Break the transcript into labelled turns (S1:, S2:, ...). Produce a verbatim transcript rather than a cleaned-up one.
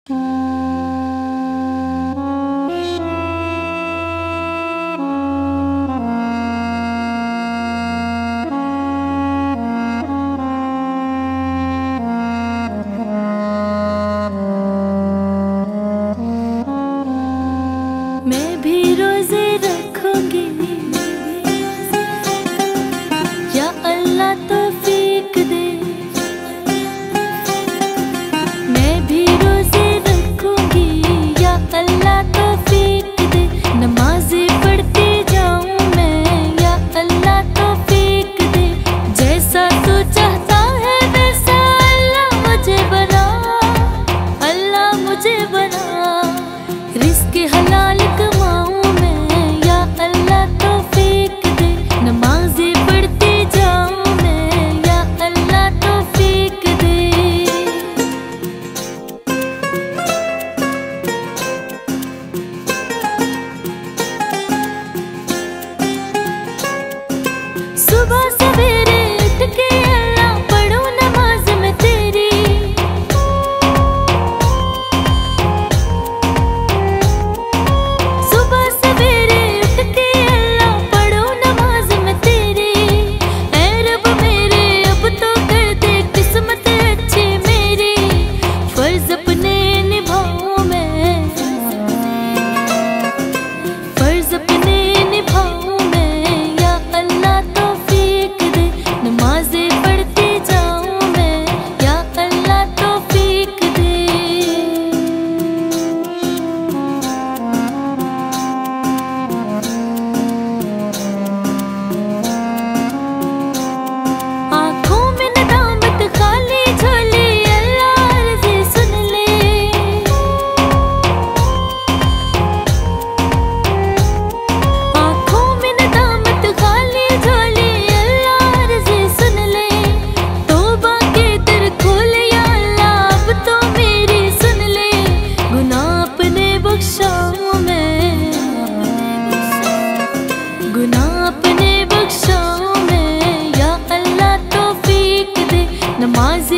S1: मैं भी रोजे रखूंगी या अल्लाह तौफीक दे। मैं भी रोजे रखूंगी या अल्लाह तौफीक दे। नमाज़ें पढ़ती जाऊं मैं या अल्लाह तौफीक दे। जैसा तू चाहता है वैसा अल्लाह मुझे बना, अल्लाह मुझे बना। रिज़्क़ हलाल कमाऊं मैं या अल्लाह तौफीक दे। नमाज़ें पढ़ती जाऊं मैं या अल्लाह तौफीक दे। सुबह सवेरे उठ के अल्लाह पढ़ूं नमाज में तेरी। सुबह सवेरे उठ के अल्लाह पढ़ूं नमाज में तेरी। ऐ रब मेरे अब तो कर दे किस्मत अच्छी मेरी। फर्ज अपने निभाऊं मैं, फर्ज अपने निभाऊं मैं या अल्लाह तौफीक दे। नमाज़ें पढ़ती जाऊं मैं या अल्लाह तौफीक दे। आँखों में नदामत खाली झोली अल्लाह अर्ज़ी सुन ले। आँखों में नदामत खाली झोली अल्लाह अर्ज़ी सुन ले। तौबा के दर खोल या अल्लाह अब तो मेरी सुन ले। गुनाह अपने बख्शाऊं मैं, गुनाह अपने बख्शाऊं मैं या अल्लाह तौफीक दे। नमाज़